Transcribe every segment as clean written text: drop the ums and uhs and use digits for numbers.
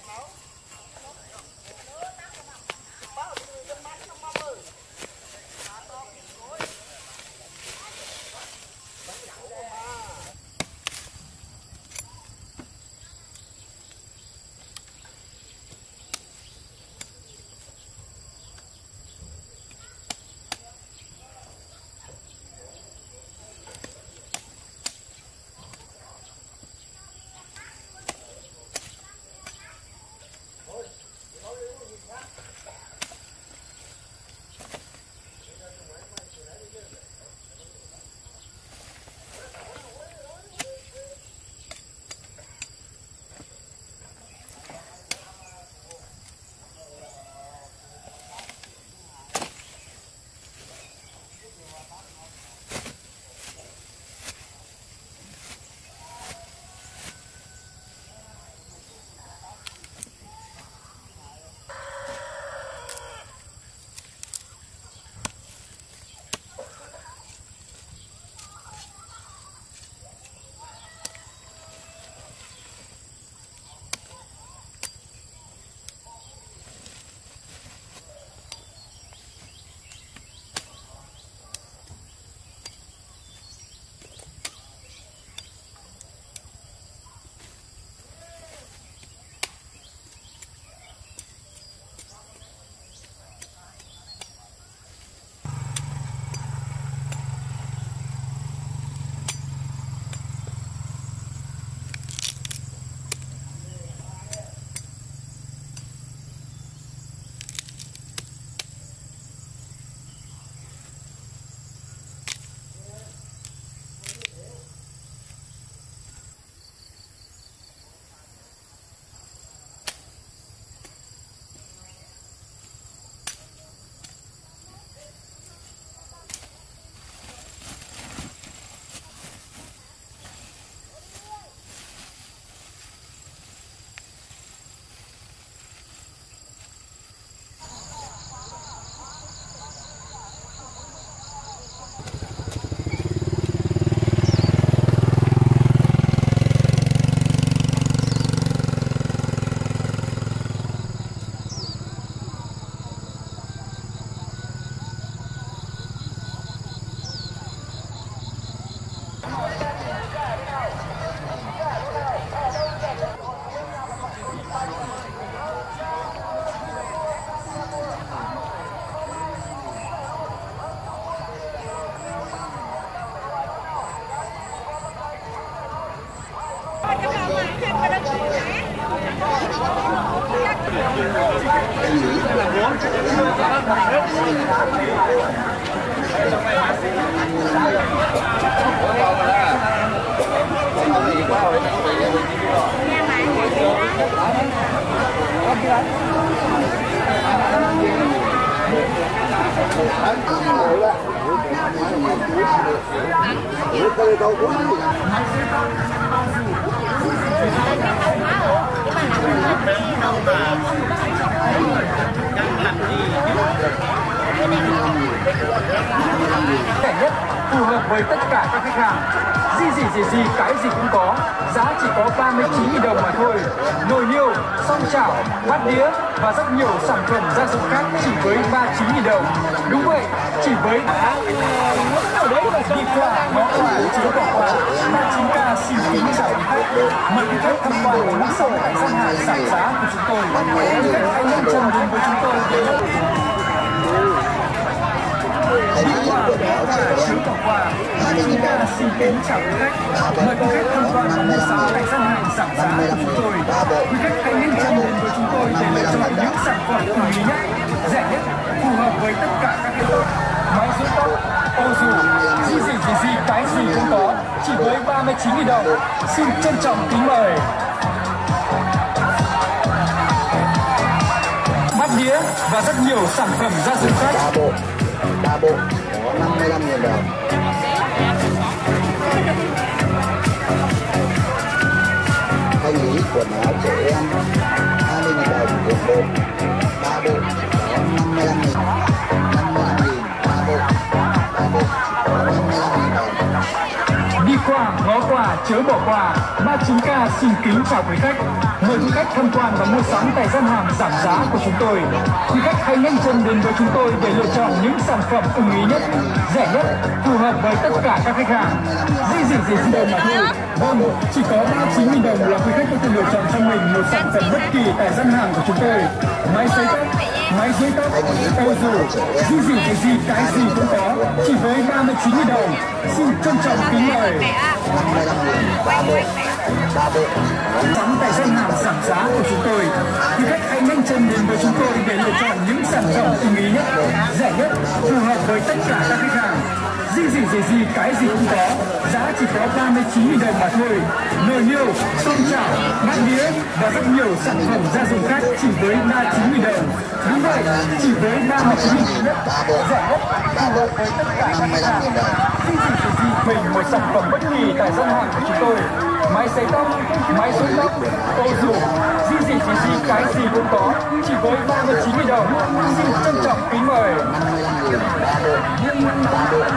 Rẻ nhất, phù hợp với tất cả các khách hàng. Gì cái gì cũng có, giá chỉ có 39.000 đồng mà thôi. Nồi niêu, song chảo, bát đĩa và rất nhiều sản phẩm gia dụng khác chỉ với 39.000 đồng. Đúng vậy, chỉ với đi qua ngõ quà chứa bỏ quà 39K xin kính chào quý khách. Mời quý khách tham quan những sổ tại gian hàng giảm giá của chúng tôi. Quý khách hãy nhanh chân đến với chúng tôi để đi qua ngõ quà chứa bỏ quà 39K xin kính chào quý khách. Mời quý khách tham quan những sổ tại gian hàng giảm giá của chúng tôi. Quý khách hãy nhanh chân đến với chúng tôi để lựa chọn những sản phẩm ưng ý nhất, rẻ nhất, phù hợp với tất cả các khách. Máy dưỡng tóc, ô dù, gì cái gì cũng có, chỉ với 39.000 đồng. Xin trân trọng kính mời. Bát đĩa và rất nhiều sản phẩm gia dụng khác. Ba bộ có 55.000 đồng. Thanh lý quần áo trẻ em 20.000 đồng một bộ. Ba bộ có 55.000. Ba bộ chỉ có 55.000 đồng. Đi qua ngõ quà chớ bỏ qua. 39K xin kính chào quý khách. Mời quý khách tham quan và mua sắm tại gian hàng giảm giá của chúng tôi. Quý khách hãy nhanh chân đến với chúng tôi để lựa chọn những sản phẩm ưng ý nhất, rẻ nhất, phù hợp với tất cả các khách hàng. Gì đồng mà thôi. Vâng, chỉ có 39.000 đồng là quý khách có thể lựa chọn cho mình một sản phẩm bất kỳ tại gian hàng của chúng tôi. Máy sấy tóc, máy giấy tóc, ô dù, gì cái gì cũng có, chỉ với 39.000 đồng. Xin trân trọng kính mời. 55.000 3 bộ. Sắm tại gian hàng giảm giá của chúng tôi. Quý khách hãy nhanh chân đến với chúng tôi để lựa chọn những sản phẩm ưng ý nhất, rẻ nhất, phù hợp với tất cả các khách hàng. Gì cái gì cũng có, giá chỉ có 39.000 đồng mà thôi. Nồi niêu, tôn chảo, bát đĩa và rất nhiều sản phẩm gia dụng khác chỉ với 39.000 đồng. Đúng vậy, chỉ với 39.000 nhất, rẻ nhất, phù hợp với tất cả các khách hàng. Gì mình một sản phẩm bất kỳ tại gian hàng của chúng tôi. Máy sấy tóc, máy xúc tóc, ô dù, gì cái gì cũng có, chỉ với 39.000 đồng. Xin trân trọng kính mời. 55.000 3 bộ.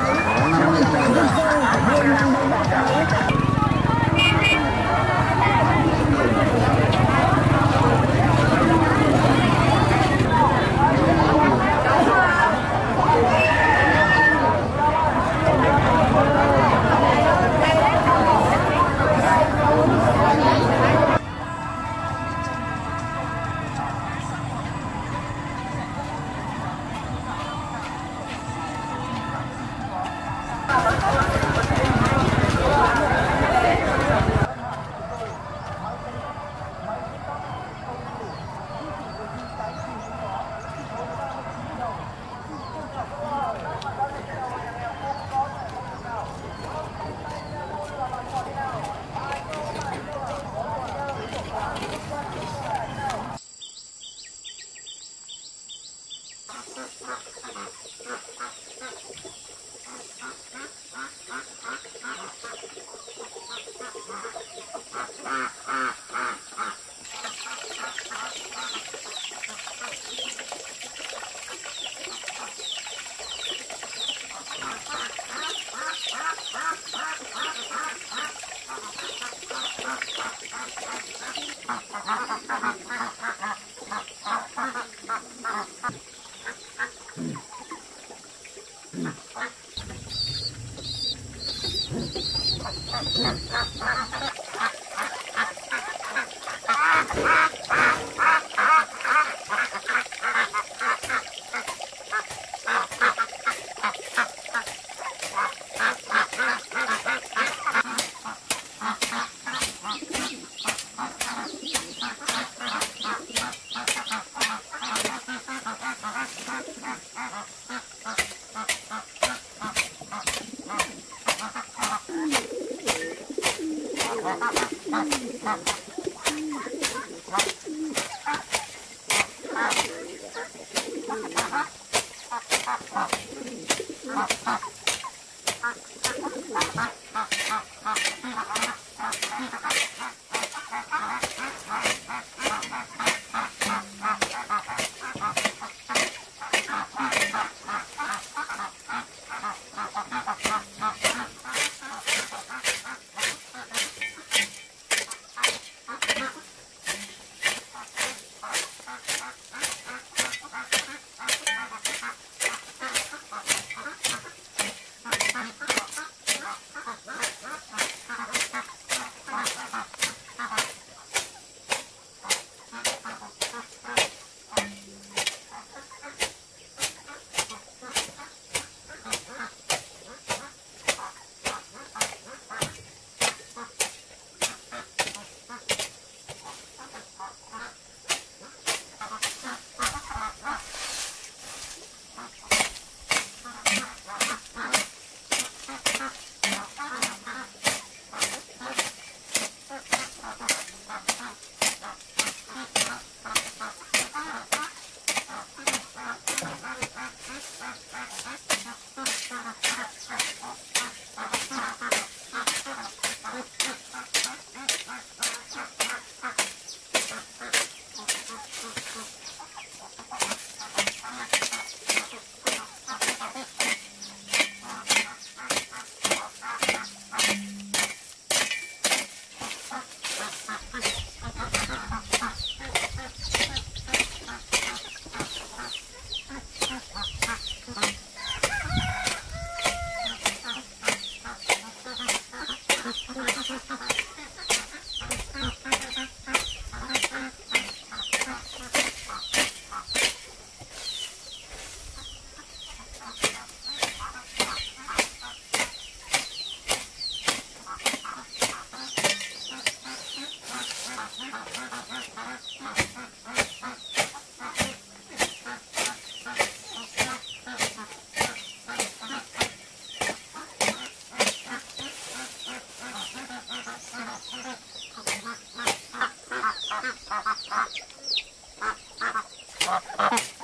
Ha ha ha.